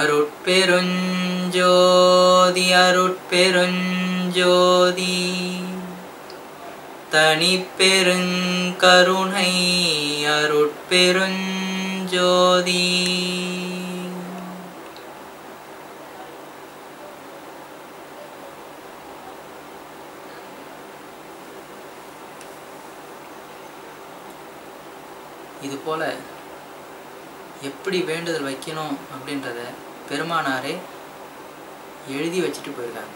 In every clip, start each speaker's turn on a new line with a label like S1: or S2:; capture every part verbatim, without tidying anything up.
S1: அருட்பெருஞ்சோதி அருட்பெருஞ்சோதி தனிப்பெருங்கருணை அருட்பெருஞ்சோதி. இது போல எப்படி வேண்டுதல் வைக்கணும் அப்படின்றத பெருமானாரே எழுதி வச்சுட்டு போயிருக்காங்க.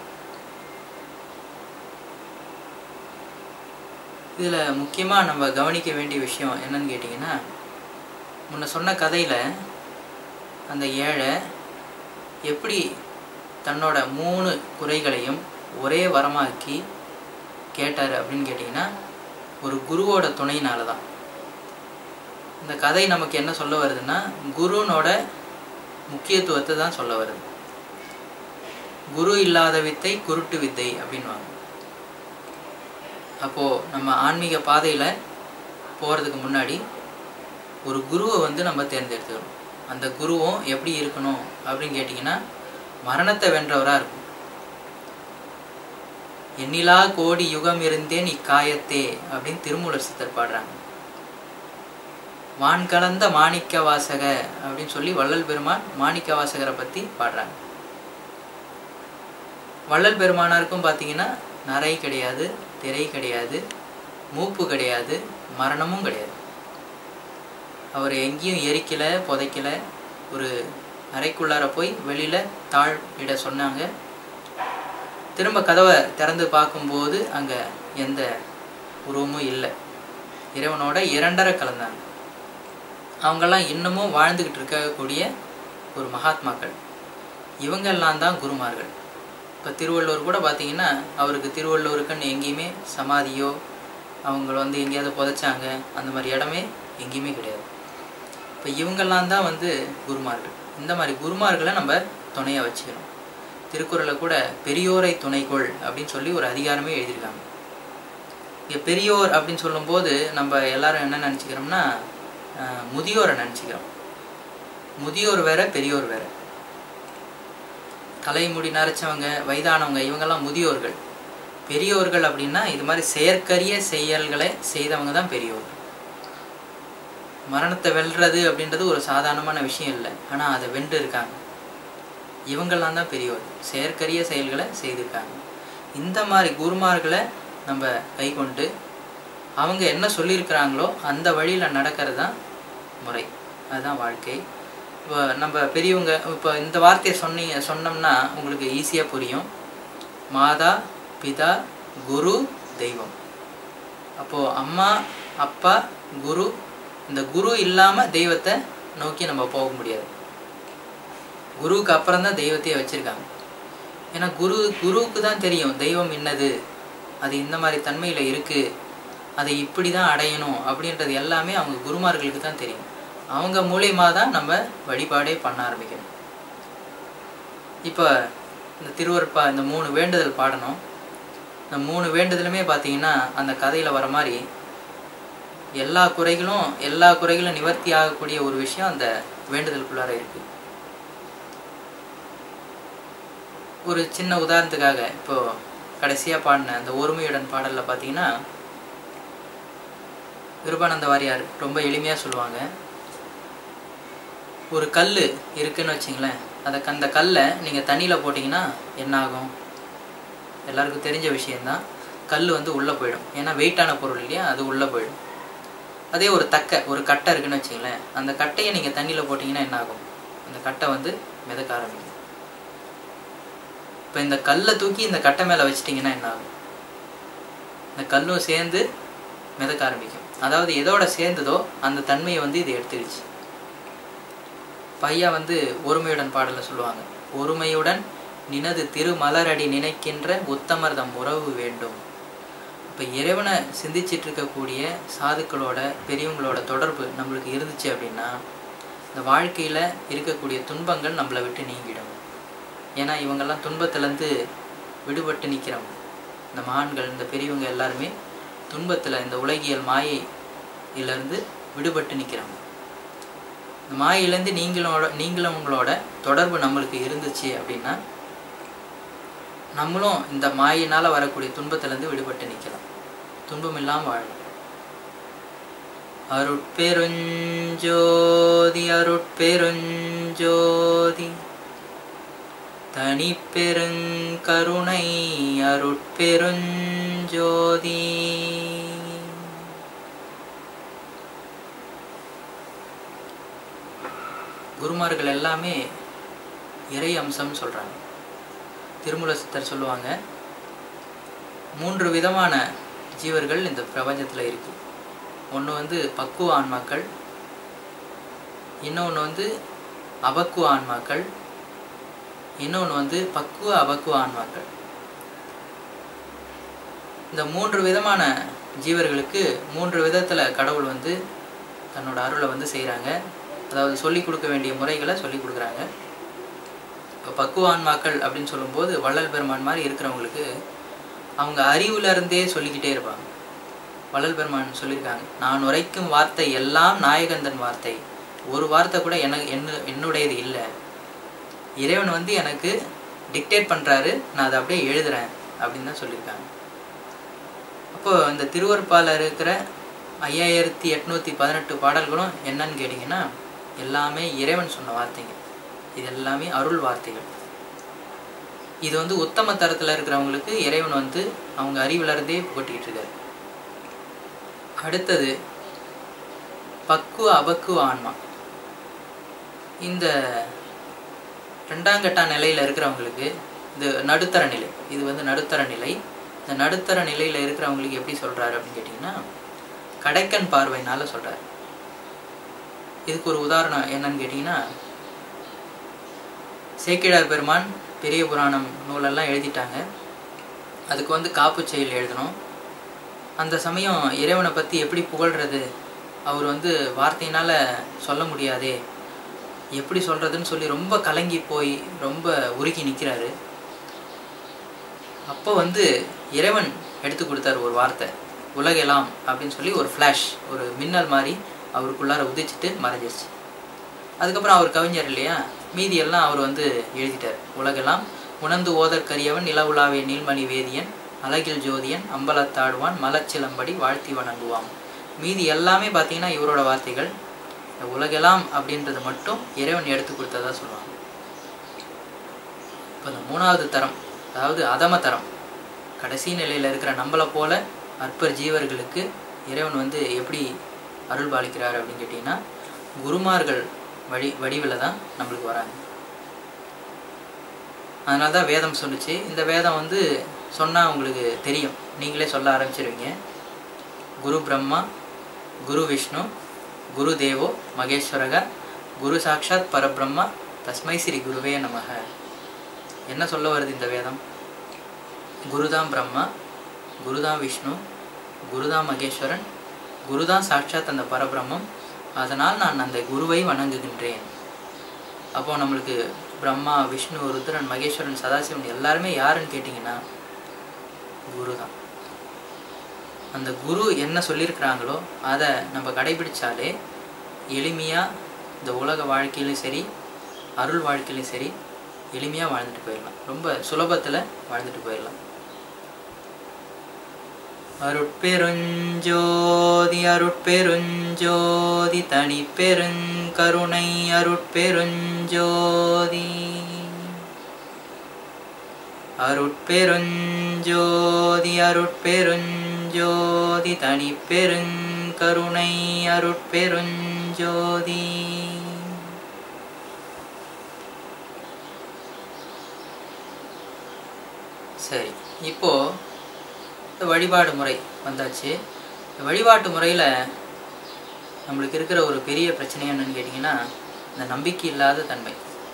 S1: இதில் முக்கியமாக நம்ம கவனிக்க வேண்டிய விஷயம் என்னன்னு கேட்டிங்கன்னா, முன்ன சொன்ன கதையில் அந்த ஏழை எப்படி தன்னோட மூணு குறைகளையும் ஒரே வரமாக்கி கேட்டார் அப்படின்னு கேட்டிங்கன்னா, ஒரு குருவோட துணையினால தான். இந்த கதை நமக்கு என்ன சொல்ல வருதுன்னா, குருனோட முக்கியத்துவத்தை தான் சொல்ல வருது. குரு இல்லாத வித்தை குருட்டு வித்தை அப்படின்வாங்க. அப்போது நம்ம ஆன்மீக பாதையில் போகிறதுக்கு முன்னாடி ஒரு குருவை வந்து நம்ம தேர்ந்தெடுத்துக்கணும். அந்த குருவும் எப்படி இருக்கணும் அப்படின்னு கேட்டிங்கன்னா, மரணத்தை வென்றவராக இருக்கும். எண்ணிலா கோடி யுகம் இருந்தேன் இக்காயத்தே அப்படின்னு திருமூலர் சித்தர் பாடுறாங்க. வான் கலந்த மாணிக்க வாசக அப்படின்னு சொல்லி வள்ளல் பெருமான் மாணிக்க வாசகரை பற்றி பாடுறாங்க. வள்ளல் பெருமானாருக்கும் பார்த்தீங்கன்னா நரை கிடையாது, திரை கிடையாது, மூப்பு கிடையாது, மரணமும் கிடையாது. அவர் எங்கேயும் எரிக்கலை, புதைக்கலை. ஒரு அறைக்குள்ளார போய் வெளியில் தாழ் இட சொன்னாங்க. திரும்ப கதவை திறந்து பார்க்கும்போது அங்கே எந்த உருவமும் இல்லை. இறைவனோட இரண்டரை கலந்தாங்க. அவங்கெல்லாம் இன்னமும் வாழ்ந்துக்கிட்டு இருக்கக்கூடிய ஒரு மகாத்மாக்கள். இவங்கெல்லாம் தான் குருமார்கள். இப்போ திருவள்ளுவர் கூட பார்த்தீங்கன்னா, அவருக்கு திருவள்ளுவருக்குன்னு எங்கேயுமே சமாதியோ அவங்க வந்து எங்கேயாவது புதைச்சாங்க அந்த மாதிரி இடமே எங்கேயுமே கிடையாது. இப்போ இவங்கெல்லாம் தான் வந்து குருமார்கள். இந்த மாதிரி குருமார்களை நம்ம துணையாக வச்சுக்கணும். திருக்குறளை கூட பெரியோரை துணைக்கொள் அப்படின்னு சொல்லி ஒரு அதிகாரமே எழுதியிருக்காங்க. இங்கே பெரியோர் அப்படின்னு சொல்லும்போது நம்ம எல்லாரும் என்ன நினச்சிக்கிறோம்னா, முதியோரை நினச்சிக்கிறோம். முதியோர் வேற, பெரியோர் வேற. தலைமுடி நரைச்சவங்க, வயதானவங்க, இவங்கெல்லாம் முதியோர்கள். பெரியோர்கள் அப்படின்னா இது மாதிரி செயற்கரிய செயல்களை செய்தவங்க தான் பெரியோர்கள். மரணத்தை வெல்றது அப்படின்றது ஒரு சாதாரணமான விஷயம் இல்லை, ஆனால் அதை வென்று இருக்காங்க. இவங்கெல்லாம் தான் பெரியோர்கள், செயற்கரிய செயல்களை செய்திருக்காங்க. இந்த மாதிரி குருமார்களை நம்ம கை கொண்டு அவங்க என்ன சொல்லியிருக்கிறாங்களோ அந்த வழியில் நடக்கிறது தான் முறை, அதுதான் வாழ்க்கை. இப்போ நம்ம பெரியவங்க இப்போ இந்த வார்த்தையை சொன்னீங்க சொன்னோம்னா உங்களுக்கு ஈஸியாக புரியும். மாதா பிதா குரு தெய்வம். அப்போது அம்மா அப்பா குரு, இந்த குரு இல்லாமல் தெய்வத்தை நோக்கி நம்ம போக முடியாது. குருவுக்கு அப்புறம் தான் தெய்வத்தையே வச்சுருக்காங்க. ஏன்னா குரு குருவுக்கு தான் தெரியும் தெய்வம் என்னது, அது இந்த மாதிரி தன்மையில் இருக்குது, அதை இப்படி தான் அடையணும் அப்படின்றது எல்லாமே அவங்க குருமார்களுக்கு தான் தெரியும். அவங்க மூலியமாக தான் நம்ம வழிபாடே பண்ண ஆரம்பிக்கணும். இப்போ இந்த திருவருட்பா இந்த மூணு வேண்டுதல் பாடணும். இந்த மூணு வேண்டுதலுமே பார்த்தீங்கன்னா அந்த கதையில் வர மாதிரி எல்லா குறைகளும் எல்லா குறைகளும் நிவர்த்தி ஆகக்கூடிய ஒரு விஷயம் அந்த வேண்டுதலுக்குள்ளார இருக்குது. ஒரு சின்ன உதாரணத்துக்காக இப்போது கடைசியாக பாடின அந்த ஒருமையுடன் பாடலில் பார்த்தீங்கன்னா, விருபானந்த வாரியார் ரொம்ப எளிமையாக சொல்லுவாங்க. ஒரு கல் இருக்குன்னு வச்சிங்களேன், அதை அந்த கல்லை நீங்கள் தண்ணியில் போட்டிங்கன்னா என்ன ஆகும்? எல்லாருக்கும் தெரிஞ்ச விஷயந்தான். கல் வந்து உள்ளே போயிடும், ஏன்னா வெயிட்டான பொருள் இல்லையா, அது உள்ளே போயிடும். அதே ஒரு தக்கை ஒரு கட்டை இருக்குன்னு வச்சிங்களேன், அந்த கட்டையை நீங்கள் தண்ணியில் போட்டிங்கன்னா என்ன ஆகும்? அந்த கட்டை வந்து மிதக்க ஆரம்பிக்கும். இப்போ இந்த கல்லை தூக்கி இந்த கட்டை மேலே வச்சிட்டிங்கன்னா என்ன ஆகும்? இந்த கல்லும் சேர்ந்து மிதக்க ஆரம்பிக்கும். அதாவது எதோட சேர்ந்ததோ அந்த தன்மையை வந்து இது எடுத்துடுச்சு. பையா வந்து ஒருமையுடன் பாடலில் சொல்லுவாங்க, ஒருமையுடன் நினது திருமலரடி நினைக்கின்ற உத்தமர்தம் உறவு வேண்டும். இப்போ இறைவனை சிந்திச்சிட்டு இருக்கக்கூடிய சாதுக்களோட பெரியவங்களோட தொடர்பு நம்மளுக்கு இருந்துச்சு அப்படின்னா இந்த வாழ்க்கையில் இருக்கக்கூடிய துன்பங்கள் நம்மளை விட்டு நீங்கிடும். ஏன்னா இவங்கெல்லாம் துன்பத்திலேருந்து விடுபட்டு நிற்கிறவங்க. இந்த மகான்கள் இந்த பெரியவங்க எல்லாருமே துன்பத்தில் இந்த உலகியல் மாயையிலேருந்து விடுபட்டு நிற்கிறாங்க. இந்த மாயிலேருந்து நீங்களோட நீங்களும் உங்களோட தொடர்பு நம்மளுக்கு இருந்துச்சு அப்படின்னா நம்மளும் இந்த மாயினால் வரக்கூடிய துன்பத்திலேருந்து விடுபட்டு நிற்கலாம், துன்பம் இல்லாமல் வாழலாம். அருட்பெருஞ்சோதி அருட்பெருஞ்சோதி தனி பெருங்கருணை அருட்பெருஞ்சோதி. குருமார்கள் எல்லாமே இறை அம்சம் சொல்கிறாங்க. திருமூல சித்தர் சொல்லுவாங்க, மூன்று விதமான ஜீவர்கள் இந்த பிரபஞ்சத்தில் இருக்கு. ஒன்று வந்து பக்குவ ஆன்மாக்கள், இன்னொன்று வந்து அபக்குவ ஆன்மாக்கள், இன்னொன்று வந்து பக்குவ அபக்குவ ஆன்மாக்கள். இந்த மூன்று விதமான ஜீவர்களுக்கு மூன்று விதத்தில் கடவுள் வந்து தன்னோட அருளை வந்து செய்கிறாங்க. அதாவது சொல்லிக் கொடுக்க வேண்டிய முறைகளை சொல்லிக் கொடுக்குறாங்க. இப்போ பக்குவ ஆன்மாக்கள் அப்படின்னு சொல்லும்போது வள்ளல் பெருமான் மாதிரி இருக்கிறவங்களுக்கு அவங்க அறிவுலேருந்தே சொல்லிக்கிட்டே இருப்பாங்க. வள்ளல் பெருமான் சொல்லியிருக்காங்க, நான் உரைக்கும் வார்த்தை எல்லாம் நாயகந்தன் வார்த்தை, ஒரு வார்த்தை கூட எனக்கு என்ன என்னுடையது இல்லை, இறைவன் வந்து எனக்கு டிக்டேட் பண்ணுறாரு, நான் அதை அப்படியே எழுதுகிறேன் அப்படின்னு தான் சொல்லியிருக்காங்க. அப்போது இந்த திருவருப்பால் இருக்கிற ஐயாயிரத்தி எட்நூற்றி பதினெட்டு பாடல்களும் என்னன்னு கேட்டிங்கன்னா எல்லாமே இறைவன் சொன்ன வார்த்தைங்க. இது எல்லாமே அருள் வார்த்தைகள். இது வந்து உத்தம தரத்தில் இருக்கிறவங்களுக்கு இறைவன் வந்து அவங்க அறிவிலருந்தே புகட்டிகிட்டு இருக்காரு. அடுத்தது பக்குவ அபக்குவ ஆன்மா. இந்த ரெண்டாங்கட்டா நிலையில் இருக்கிறவங்களுக்கு இது நடுத்தர நிலை, இது வந்து நடுத்தர நிலை. இந்த நடுத்தர நிலையில் இருக்கிறவங்களுக்கு எப்படி சொல்கிறாரு அப்படின்னு கேட்டிங்கன்னா கடைக்கண் பார்வையினால் சொல்கிறார். இதுக்கு ஒரு உதாரணம் என்னன்னு கேட்டிங்கன்னா, சேக்கிழார் பெருமான் பெரிய புராணம் நூலெல்லாம் எழுதிட்டாங்க. அதுக்கு வந்து காப்பு செயல் எழுதணும். அந்த சமயம் இறைவனை பற்றி எப்படி புகழ்கிறது, அவர் வந்து வார்த்தையினால் சொல்ல முடியாதே, எப்படி சொல்கிறதுன்னு சொல்லி ரொம்ப கலங்கி போய் ரொம்ப உருகி நிற்கிறாரு. அப்போ வந்து இறைவன் எடுத்து கொடுத்தார் ஒரு வார்த்தை, உலகெல்லாம் அப்படின்னு சொல்லி ஒரு ஃப்ளாஷ், ஒரு மின்னல் மாதிரி அவருக்குள்ளார உதிச்சுட்டு மறைஞ்சிருச்சு. அதுக்கப்புறம் அவர் கவிஞர் இல்லையா, மீதி எல்லாம் அவர் வந்து எழுதிட்டார். உலகெல்லாம் உணர்ந்து ஓதற்கரியவன் நிலவுலாவே நீள்மணி வேதியன் அழகில் ஜோதியன் அம்பலத்தாடுவான் மலச்சிலம்படி வாழ்த்தி வணங்குவான். மீதி எல்லாமே பார்த்தீங்கன்னா இவரோட வார்த்தைகள். இந்த உலகெல்லாம் அப்படின்றது மட்டும் இறைவன் எடுத்து கொடுத்ததா சொல்லுவாங்க. இப்போ இந்த மூணாவது தரம், அதாவது அதம தரம், கடைசி நிலையில் இருக்கிற நம்மளை போல அற்பர் ஜீவர்களுக்கு இறைவன் வந்து எப்படி அருள் பாலிக்கிறார் அப்படின்னு கேட்டிங்கன்னா குருமார்கள் வழி வடிவில் தான் நம்மளுக்கு வராங்க. அதனால தான் வேதம் சொல்லிச்சு. இந்த வேதம் வந்து சொன்னால் உங்களுக்கு தெரியும், நீங்களே சொல்ல ஆரம்பிச்சிருவீங்க. குரு பிரம்மா குரு விஷ்ணு குரு தேவோ மகேஸ்வரக குரு சாட்சாத் பரபிரம்மா தஸ்மை ஸ்ரீ குருவே நமக. என்ன சொல்ல வருது இந்த வேதம்? குருதான் பிரம்மா, குருதான் விஷ்ணு, குருதான் மகேஸ்வரன், குருதான் சாட்சாத் அந்த பரபிரம்மம், அதனால் நான் அந்த குருவை வணங்குகின்றேன். அப்போது நம்மளுக்கு பிரம்மா விஷ்ணு ருத்ரன் மகேஸ்வரன் சதாசிவன் எல்லாருமே யாருன்னு கேட்டிங்கன்னா குரு தான். அந்த குரு என்ன சொல்லியிருக்கிறாங்களோ அதை நம்ம கடைபிடிச்சாலே எளிமையாக இந்த உலக வாழ்க்கையிலும் சரி அருள் வாழ்க்கையிலும் சரி எளிமையாக வாழ்ந்துட்டு போயிடலாம், ரொம்ப சுலபத்தில் வாழ்ந்துட்டு போயிடலாம். அருட்பெருஞ்சோதி அருட்பெருஞ்சோதி தனி பெருங்கருணை அருட்பெருஞ்சோதி அருட்பெருஞ்சோதி அருட்பெருஞ்சோதி தனி பெருங்கருணை அருட்பெருஞ்சோதி. சரி, இப்போ வழிபாடு முறை வந்தாச்சு. வழிபாட்டு முறையில் நம்மளுக்கு இருக்கிற ஒரு பெரிய பிரச்சனை என்னன்னு கேட்டிங்கன்னா இந்த நம்பிக்கை இல்லாத தன்மை.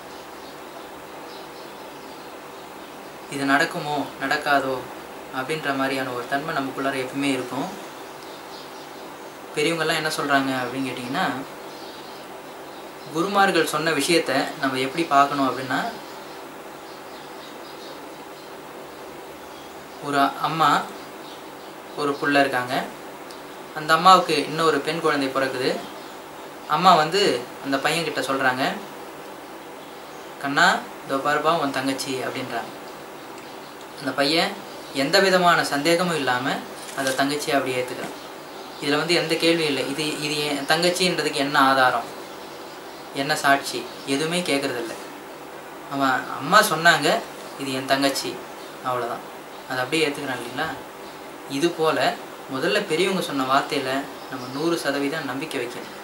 S1: இது நடக்குமோ நடக்காதோ அப்படின்ற மாதிரியான ஒரு தன்மை நமக்குள்ளார எப்பவுமே இருக்கும். பெரியவங்கெல்லாம் என்ன சொல்கிறாங்க அப்படின்னு கேட்டிங்கன்னா, குருமார்கள் சொன்ன விஷயத்தை நம்ம எப்படி பார்க்கணும் அப்படின்னா, ஒரு அம்மா ஒரு புள்ள இருக்காங்க, அந்த அம்மாவுக்கு இன்னொரு பெண் குழந்தை பிறக்குது. அம்மா வந்து அந்த பையன்கிட்ட சொல்கிறாங்க, கண்ணா இதோ பாருப்பா உன் தங்கச்சி அப்படின்றாங்க. அந்த பையன் எந்த விதமான சந்தேகமும் இல்லாமல் அந்த தங்கச்சியை அப்படி ஏற்றுக்கிறான். இதில் வந்து எந்த கேள்வியும் இல்லை. இது இது என் தங்கச்சின்றதுக்கு என்ன ஆதாரம், என்ன சாட்சி, எதுவுமே கேட்குறதில்ல. அவன் அம்மா சொன்னாங்க இது என் தங்கச்சி, அவ்வளோதான். அதை அப்படியே ஏற்றுக்கிறான் இல்லைங்களா? இது போல் முதல்ல பெரியவங்க சொன்ன வார்த்தையில் நம்ம நூறு சதவீதம் நம்பிக்கை வைக்கணும்.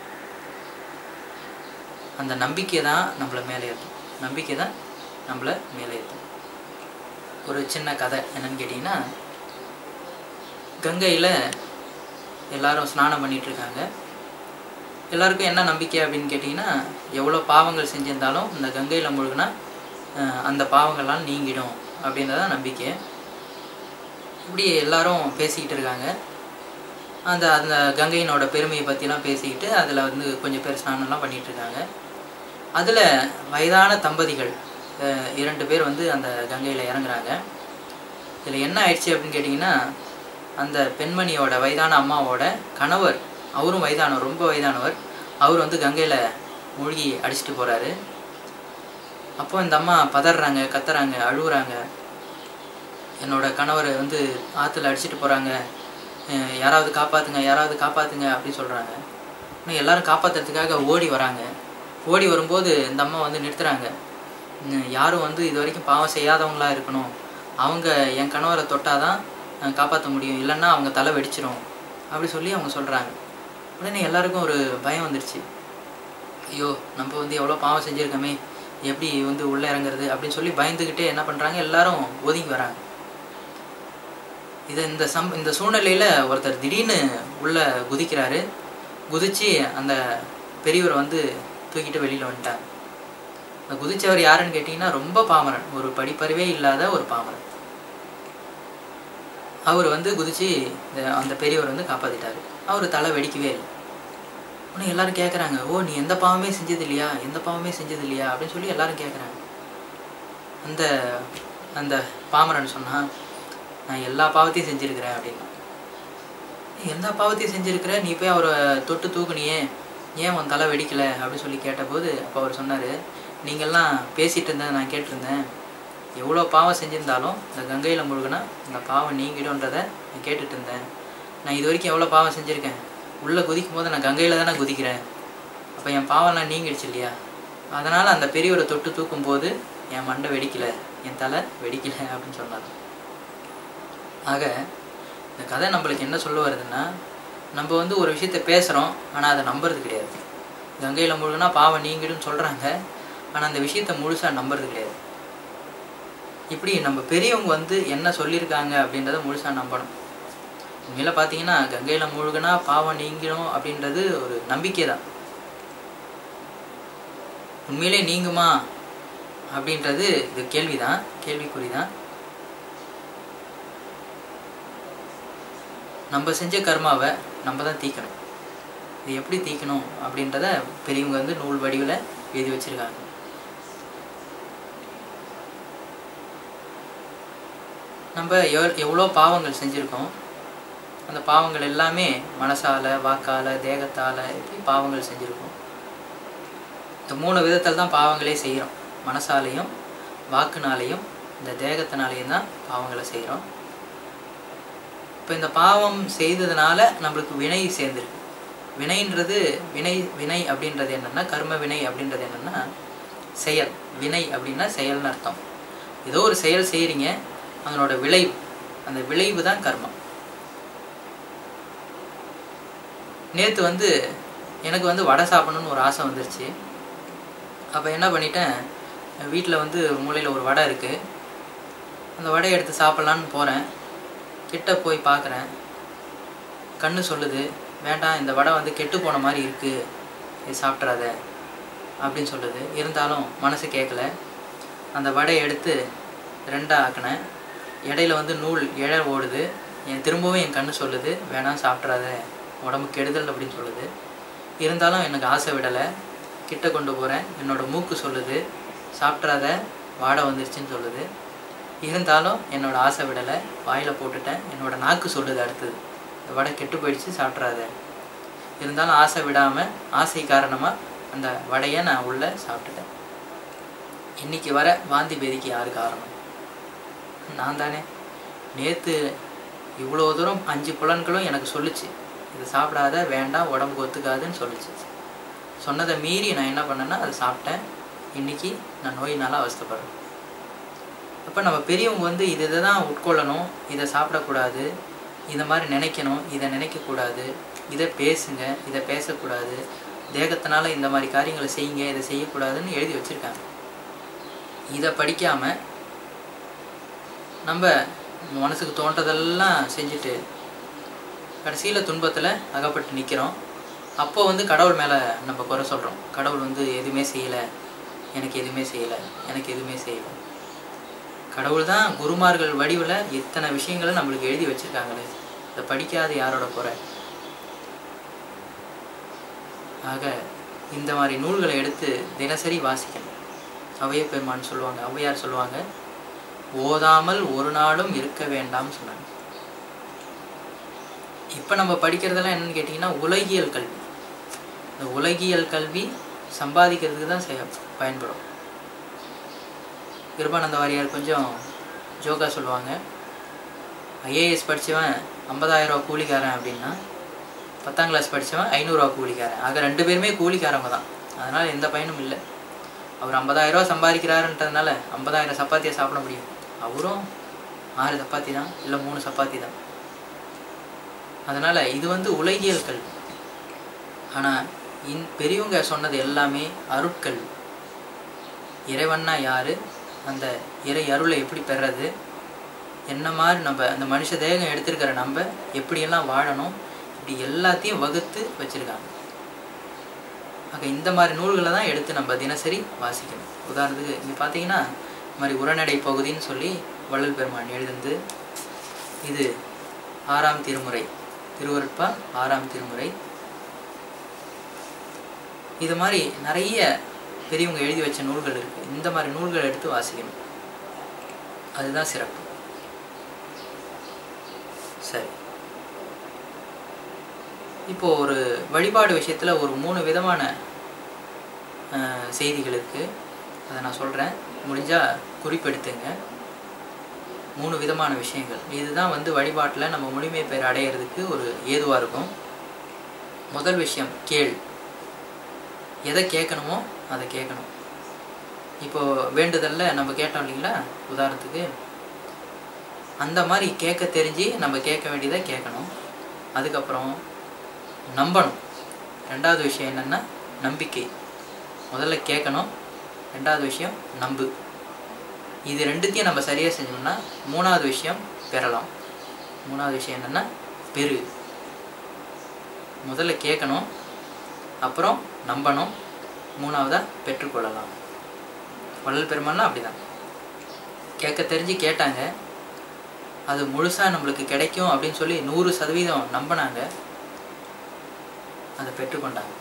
S1: அந்த நம்பிக்கை தான் நம்மளை மேலே ஏற்றும். நம்பிக்கை தான் நம்மளை மேலே ஏற்றும். ஒரு சின்ன கதை என்னன்னு கேட்டிங்கன்னா, கங்கையில் எல்லாரும் ஸ்நானம் பண்ணிகிட்ருக்காங்க. எல்லாருக்கும் என்ன நம்பிக்கை அப்படின்னு கேட்டிங்கன்னா, எவ்வளோ பாவங்கள் செஞ்சிருந்தாலும் இந்த கங்கையில் முழுகினா அந்த பாவங்கள்லாம் நீங்கிடும் அப்படின்றதான் நம்பிக்கை. இப்படி எல்லாரும் பேசிக்கிட்டு இருக்காங்க. அந்த அந்த கங்கையினோட பெருமையை பற்றிலாம் பேசிக்கிட்டு அதில் வந்து கொஞ்சம் பேர் ஸ்நானம்லாம் பண்ணிகிட்ருக்காங்க. அதில் வயதான தம்பதிகள் இரண்டு பேர் வந்து அந்த கங்கையில் இறங்குறாங்க. இதில் என்ன ஆயிடுச்சு அப்படின்னு கேட்டிங்கன்னா, அந்த பெண்மணியோட வயதான அம்மாவோட கணவர், அவரும் வயதானவர், ரொம்ப வயதானவர், அவர் வந்து கங்கையில் மூழ்கி அடிச்சுட்டு போகிறாரு. அப்போ இந்த அம்மா பதறாங்க, கத்துறாங்க, அழுகுறாங்க. என்னோட கணவர் வந்து ஆற்றுல அடிச்சுட்டு போகிறாங்க, யாராவது காப்பாற்றுங்க, யாராவது காப்பாற்றுங்க அப்படின்னு சொல்கிறாங்க. இன்னும் எல்லோரும் காப்பாற்றுறதுக்காக ஓடி வராங்க. ஓடி வரும்போது இந்த அம்மா வந்து நிறுத்துகிறாங்க. யாரும் வந்து இது வரைக்கும் பாவம் செய்யாதவங்களாக இருக்கணும், அவங்க என் கணவரை தொட்டால் தான் காப்பாற்ற முடியும், இல்லைன்னா அவங்க தலை வெடிச்சிரும் அப்படி சொல்லி அவங்க சொல்கிறாங்க. உடனே எல்லாருக்கும் ஒரு பயம் வந்துடுச்சு. ஐயோ நம்ம வந்து எவ்வளோ பாவம் செஞ்சுருக்கோமே, எப்படி வந்து உள்ளே இறங்குறது அப்படின்னு சொல்லி பயந்துக்கிட்டே என்ன பண்ணுறாங்க, எல்லாரும் ஒதுங்கி வராங்க. இதை இந்த சம் இந்த சூழ்நிலையில் ஒருத்தர் திடீர்னு உள்ளே குதிக்கிறாரு. குதித்து அந்த பெரியவரை வந்து தூக்கிட்டு வெளியில் வந்துட்டாங்க. அந்த குதிச்சவர் யாருன்னு கேட்டிங்கன்னா, ரொம்ப பாமரன், ஒரு படிப்பறிவே இல்லாத ஒரு பாமரன். அவர் வந்து குதித்து அந்த பெரியவர் வந்து காப்பாற்றிட்டார். அவர் தலை வெடிக்கவே இல்லை. உடனே எல்லோரும் கேட்குறாங்க, ஓ நீ எந்த பாவமே செஞ்சது இல்லையா, எந்த பாவமே செஞ்சது இல்லையா அப்படின்னு சொல்லி எல்லோரும் கேட்குறாங்க. அந்த அந்த பாமரன் சொன்னால், நான் எல்லா பாவத்தையும் செஞ்சுருக்கிறேன் அப்படின்னா. எந்த பாவத்தையும் செஞ்சுருக்கிற, நீ போய் அவரை தொட்டு தூக்குனியே, ஏன் உன் தலை வெடிக்கலை அப்படின்னு சொல்லி கேட்டபோது அப்போ அவர் சொன்னார், நீங்கள்லாம் பேசிகிட்டு இருந்தேன், நான் கேட்டிருந்தேன், எவ்வளோ பாவம் செஞ்சுருந்தாலும் இந்த கங்கையில் முழுகினா இந்த பாவம் நீங்கிடும்ன்றதை நான் கேட்டுட்டு இருந்தேன். நான் இது வரைக்கும் எவ்வளோ பாவம் செஞ்சுருக்கேன், உள்ளே குதிக்கும் போது நான் கங்கையில் தானே குதிக்கிறேன், அப்போ என் பாவம்லாம் நீங்கிடுச்சு இல்லையா, அதனால் அந்த பெரியவரை தொட்டு தூக்கும்போது என் மண்டை வெடிக்கலை, என் தலை வெடிக்கலை அப்படின்னு சொன்னார். ஆக இந்த கதை நம்மளுக்கு என்ன சொல்ல வருதுன்னா, நம்ம வந்து ஒரு விஷயத்த பேசுகிறோம், ஆனால் அதை நம்புறது கிடையாது. கங்கையில் முழுகினா பாவம் நீங்கிடும்னு சொல்கிறாங்க, ஆனால் அந்த விஷயத்தை முழுசாக நம்புறது கிடையாது. இப்படி நம்ம பெரியவங்க வந்து என்ன சொல்லியிருக்காங்க அப்படின்றத முழுசாக நம்பணும். உண்மையில் பார்த்தீங்கன்னா கங்கையில் முழுகினா பாவம் நீங்கிடும் அப்படின்றது ஒரு நம்பிக்கை தான். உண்மையிலே நீங்குமா அப்படின்றது இது கேள்வி தான், கேள்விக்குறி தான். நம்ம செஞ்ச கர்மாவை நம்ம தான் தீக்கணும். இது எப்படி தீக்கணும் அப்படின்றத பெரியவங்க வந்து நூல் வடிவில் எழுதி வச்சுருக்காங்க. நம்ம எவ் எவ்வளோ பாவங்கள் செஞ்சுருக்கோம், அந்த பாவங்கள் எல்லாமே மனசால், வாக்கால், தேகத்தால் இப்படி பாவங்கள் செஞ்சுருக்கோம். இந்த மூணு விதத்தில் தான் பாவங்களே செய்கிறோம். மனசாலையும், வாக்குனாலையும், இந்த தேகத்தினாலையும் தான் பாவங்களை செய்கிறோம். இப்போ இந்த பாவம் செய்ததுனால நம்மளுக்கு வினை சேர்ந்துருக்கு. வினைன்றது வினை வினை அப்படின்றது என்னென்னா, கர்ம வினை அப்படின்றது என்னென்னா செயல். வினை அப்படின்னா செயல்னு அர்த்தம். ஏதோ ஒரு செயல் செய்கிறீங்க, அதனோட விளைவு, அந்த விளைவு தான் கர்மம். நேற்று வந்து எனக்கு வந்து வடை சாப்பிடணுன்னு ஒரு ஆசை வந்துருச்சு. அப்போ என்ன பண்ணிட்டேன், வீட்டில் வந்து மூலையில் ஒரு வடை இருக்குது, அந்த வடையை எடுத்து சாப்பிட்லான்னு போகிறேன். கிட்ட போய் பார்க்குறேன், கண்ணு சொல்லுது வேண்டாம், இந்த வடை வந்து கெட்டு போன மாதிரி இருக்குது, இது சாப்பிட்றாத அப்படின்னு சொல்லுது. இருந்தாலும் மனசு கேட்கல. அந்த வடையை எடுத்து ரெண்டாக ஆக்கினேன். இடையில வந்து நூல் இழ ஓடுது. என் திரும்பவும் என் கண்ணு சொல்லுது வேணாம் சாப்பிட்றாத, உடம்பு கெடுதல் அப்படின்னு சொல்லுது. இருந்தாலும் எனக்கு ஆசை விடலை. கிட்ட கொண்டு போகிறேன். என்னோடய மூக்கு சொல்லுது சாப்பிட்றாத, வாடை வந்துருச்சுன்னு சொல்லுது. இருந்தாலும் என்னோடய ஆசை விடலை, வாயில் போட்டுட்டேன். என்னோடய நாக்கு சொல்லுது அடுத்தது, இந்த வடை கெட்டு போயிடுச்சு சாப்பிட்றாத. இருந்தாலும் ஆசை விடாமல் ஆசை காரணமாக அந்த வடையை நான் உள்ளே சாப்பிட்டுட்டேன். இன்றைக்கி வர வாந்தி பேதிக்கு யார் காரணம்? நான் தானே. நேற்று இவ்வளோ தூரம் அஞ்சு புலன்களும் எனக்கு சொல்லிச்சு, இது சாப்பிடாத, வேண்டாம், உடம்புக்கு ஒத்துக்காதுன்னு சொல்லிச்சு. சொன்னதை மீறி நான் என்ன பண்ணேன்னா அதை சாப்பிட்டேன். இன்றைக்கி நான் நோயினால் அவஸ்தைப்படுறேன். அப்போ நம்ம பெரியவங்க வந்து இதை இதை தான் உட்கொள்ளணும், இதை சாப்பிடக்கூடாது, இதை மாதிரி நினைக்கணும், இதை நினைக்கக்கூடாது, இதை பேசுங்க, இதை பேசக்கூடாது, தேகத்தினால இந்த மாதிரி காரியங்களை செய்யுங்க, இதை செய்யக்கூடாதுன்னு எழுதி வச்சுருக்காங்க. இதை படிக்காமல் நம்ம மனசுக்கு தோன்றதெல்லாம் செஞ்சுட்டு கடைசியில் துன்பத்தில் அகப்பட்டு நிற்கிறோம். அப்போ வந்து கடவுள் மேலே நம்ம குறை சொல்கிறோம். கடவுள் வந்து எதுவுமே செய்யலை, எனக்கு எதுவுமே செய்யலை, எனக்கு எதுவுமே செய்யலை. கடவுள் தான் குருமார்கள் வடிவில் இத்தனை விஷயங்களை நம்மளுக்கு எழுதி வச்சுருக்காங்களே, இதை படிக்காத யாரோட குறை? ஆக இந்த மாதிரி நூல்களை எடுத்து தினசரி வாசிக்கணும். அவைய பெருமான் சொல்லுவாங்க, ஔவையார் சொல்லுவாங்க, ஓதாமல் ஒரு நாளும் இருக்க வேண்டாம்னு சொன்னாங்க. இப்போ நம்ம படிக்கிறதெல்லாம் என்னன்னு கேட்டிங்கன்னா உலகியல் கல்வி. இந்த உலகியல் கல்வி சம்பாதிக்கிறதுக்கு தான் செய்ய பயன்படும். கிருபானந்த வாரியார் கொஞ்சம் ஜோக்கா சொல்லுவாங்க, ஐஏஎஸ் படித்தவன் ஐம்பதாயிரம் ரூபா கூலிக்காரன் அப்படின்னா பத்தாம் கிளாஸ் படித்தவன் ஐநூறுரூவா கூலிக்காரன். ஆக ரெண்டு பேருமே கூலிக்காரங்க தான். அதனால் எந்த பயனும் இல்லை. அவர் ஐம்பதாயிரம் ரூபா சம்பாதிக்கிறாருன்றதுனால ஐம்பதாயிரம் சப்பாத்தியை சாப்பிட முடியும். அவரும் ஆறு சப்பாத்தி தான், இல்லை மூணு சப்பாத்தி தான். அதனால் இது வந்து உலகியல் கல்வி. ஆனால் இன் பெரியவங்க சொன்னது எல்லாமே அருட்கல்வி. இறைவன்னா யார், அந்த இறை அருளை எப்படி பெறது, என்ன மாதிரி நம்ம அந்த மனுஷ தேகம் எடுத்திருக்கிற நம்ம எப்படியெல்லாம் வாழணும், இப்படி எல்லாத்தையும் வகுத்து வச்சுருக்காங்க. ஆக இந்த மாதிரி நூல்களை தான் எடுத்து நம்ம தினசரி வாசிக்கணும். உதாரணத்துக்கு இங்கே பார்த்தீங்கன்னா இந்த மாதிரி உரைநடை பகுதின்னு சொல்லி வள்ளல் பெருமான் எழுதுந்து, இது ஆறாம் திருமுறை, திருவருட்பா ஆறாம் திருமுறை. இது மாதிரி நிறைய பெரியவங்க எழுதி வச்ச நூல்கள் இருக்குது. இந்த மாதிரி நூல்களை எடுத்து வாசிக்கணும், அதுதான் சிறப்பு. சரி, இப்போது ஒரு வழிபாடு விஷயத்தில் ஒரு மூணு விதமான செய்திகள் இருக்குது. அதை நான் சொல்கிறேன், முடிஞ்சால் குறிப்பெடுத்துங்க. மூணு விதமான விஷயங்கள். இதுதான் வந்து வழிபாட்டில் நம்ம முழுமை பெற அடையிறதுக்கு ஒரு ஏதுவாக இருக்கும். முதல் விஷயம் கேள். எதை கேட்கணுமோ அதை கேட்கணும். இப்போது வேண்டுதலில் நம்ம கேட்டோம் இல்லைங்களா, உதாரணத்துக்கு அந்த மாதிரி கேட்க தெரிஞ்சு நம்ம கேட்க வேண்டியதை கேட்கணும். அதுக்கப்புறம் நம்பணும். ரெண்டாவது விஷயம் என்னென்னா நம்பிக்கை. முதல்ல கேட்கணும், ரெண்டாவது விஷயம் நம்பு. இது ரெண்டுத்தையும் நம்ம சரியாக செஞ்சோம்னா மூணாவது விஷயம் பெறலாம். மூணாவது விஷயம் என்னென்னா பெரு. முதல்ல கேட்கணும், அப்புறம் நம்பணும், மூணாவதாக பெற்றுக்கொள்ளலாம். வள்ளல் பெருமாள்லாம் அப்படி தான். கேட்க தெரிஞ்சு கேட்டாங்க, அது முழுசாக நம்மளுக்கு கிடைக்கும் அப்படின்னு சொல்லி நூறு சதவீதம் நம்பினாங்க, அதை பெற்றுக்கொண்டாங்க.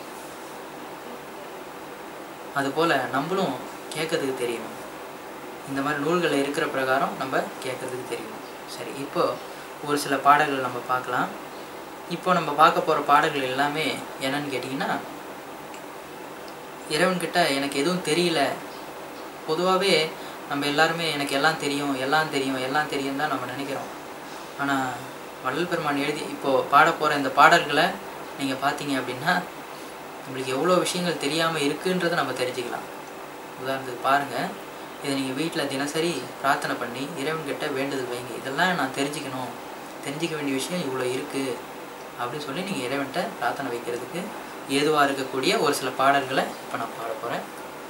S1: அதுபோல் நம்மளும் கேட்கறதுக்கு தெரியணும். இந்த மாதிரி நூல்களில் இருக்கிற பிரகாரம் நம்ம கேட்கறதுக்கு தெரியணும். சரி, இப்போது ஒரு சில பாடல்கள் நம்ம பார்க்கலாம். இப்போ நம்ம பார்க்க போகிற பாடல்கள் எல்லாமே என்னன்னு கேட்டிங்கன்னா, இறைவன்கிட்ட எனக்கு எதுவும் தெரியல. பொதுவாகவே நம்ம எல்லாருமே எனக்கு எல்லாம் தெரியும் எல்லாம் தெரியும் எல்லாம் தெரியும் தான் நம்ம நினைக்கிறோம். ஆனால் வள்ளல் பெருமான் எழுதி இப்போது பாட போகிற இந்த பாடல்களை நீங்கள் பார்த்தீங்க அப்படின்னா நம்மளுக்கு எவ்வளோ விஷயங்கள் தெரியாமல் இருக்குன்றதை நம்ம தெரிஞ்சுக்கலாம். உதாரணத்துக்கு பாருங்கள், இதை நீங்கள் வீட்டில் தினசரி பிரார்த்தனை பண்ணி இறைவன்கிட்ட வேண்டுதல் வைங்க. இதெல்லாம் நான் தெரிஞ்சுக்கணும், தெரிஞ்சிக்க வேண்டிய விஷயம் இவ்வளோ இருக்குது அப்படின்னு சொல்லி நீங்கள் இறைவன்கிட்ட பிரார்த்தனை வைக்கிறதுக்கு ஏதுவாக இருக்கக்கூடிய ஒரு சில பாடல்களை இப்போ நான் பாட போகிறேன்.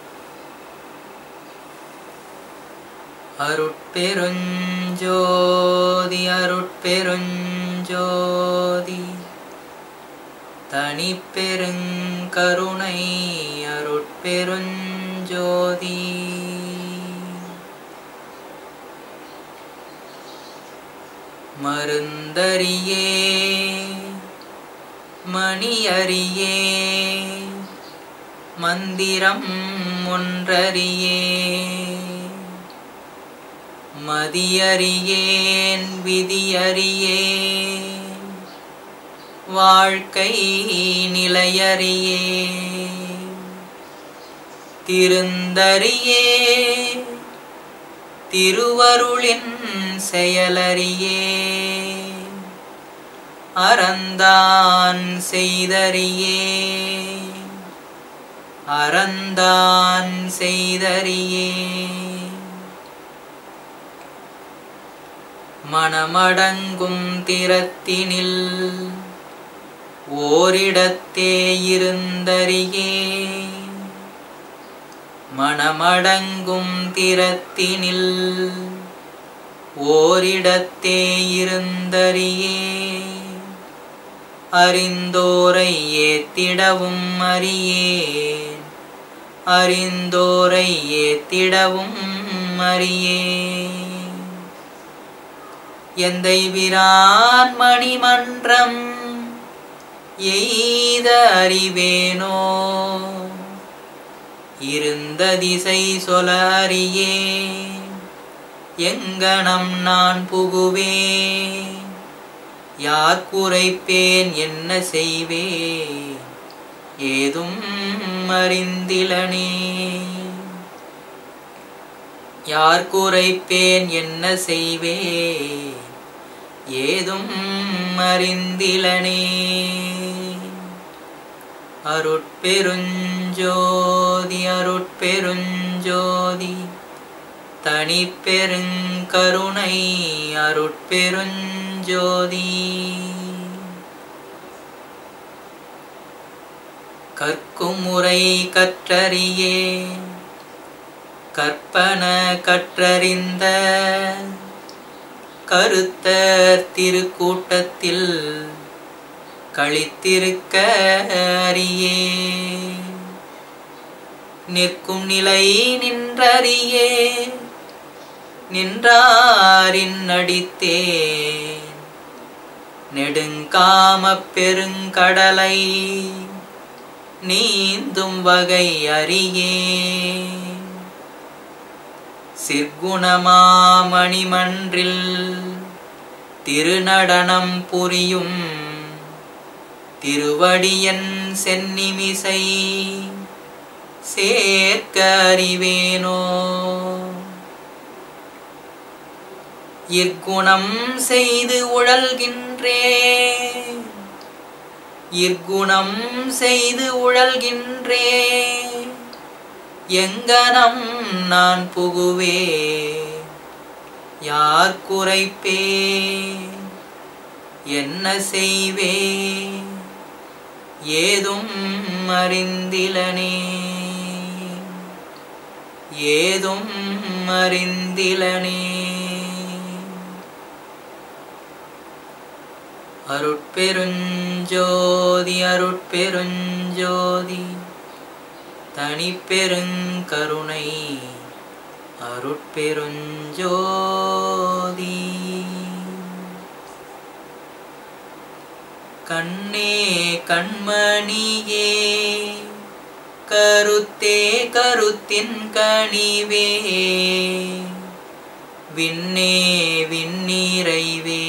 S1: அருட்பெருஞ்சோதி அருட்பெருஞ்சோதி தனி பெருங்கருணை அருட்பெருஞ்சோதி மருந்தறியே மணியறியே மந்திரம் ஒன்றறியே மதியறியேன் விதியறியே வாழ்க்கை நிலையறியே திருந்தறியே திருவருளின் செயலறியே அறந்தான் செய்தறியே அறந்தான் செய்தறியே மனமடங்கும் திறத்தினில் ஓரிடத்தே இருந்தறியே மனமடங்கும் திறத்தினில் ஓரிடத்தே இருந்தறியே அறிந்தோரை ஏத்திடவும் அறியேன் அறிந்தோரை ஏத்திடவும் அறியேன் எந்தை பிரான் மணிமன்றம் எய்த அறிவேனோ இருந்த திசை சொல அறியேன் எங்கனம் நான் புகுவேன் யார் குறைப்பேன் என்ன செய்வேன் ஏதும் அறிந்திலனே யார் குறைப்பேன் என்ன செய்வேன் ஏதும் அறிந்திலனே அருட்பெருஞ்சோதி அருட்பெருஞ்சோதி தனிப்பெருங்கருணை அருட்பெருஞ்சோதி கற்கும் முறை கற்றறியே கற்பன கற்றறிந்த கருத்தர் திருக்கூட்டத்தில் களித்திருக்க அறியே நிற்கும் நிலை நின்றறியே நின்றாரின் நடித்தேன் நெடுங்காமப் பெருங்கடலை நீந்தும் வகை அறியே சிற்குணமாமணிமன்றில் திருநடனம் புரியும் திருவடியன் சென்னிமிசை சேர்க்க அறிவேனோ இற்குணம் செய்து உழல்கின்றேன் இற்குணம் செய்து உழல்கின்றேன் எங்கனம் நான் புகுவேன் யார் குறைப்பேன் என்ன செய்வேன் ஏதும் அறிந்திலனே ஏதும் அறிந்திலனே அருட்பெருஞ்சோதி அருட்பெருஞ்சோதி தனிப்பெருங்கருணை அருட்பெருஞ்சோதி கண்ணே கண்மணியே கருத்தே கருத்தின் கனிவே விண்ணே விண்ணீரைவே